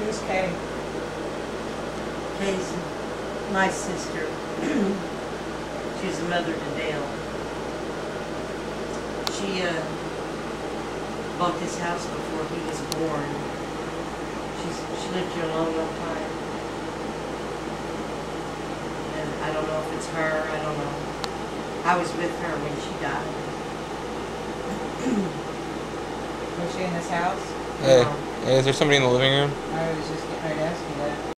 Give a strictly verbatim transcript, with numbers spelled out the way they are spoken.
Who's Kay? Kay's my sister. She's the mother to Dale. She uh, bought this house before he was born. She's, she lived here a long, long time. And I don't know if it's her, I don't know. I was with her when she died. Was she in this house? Hey, No. hey, is there somebody in the living room? I was just getting ready to ask you that.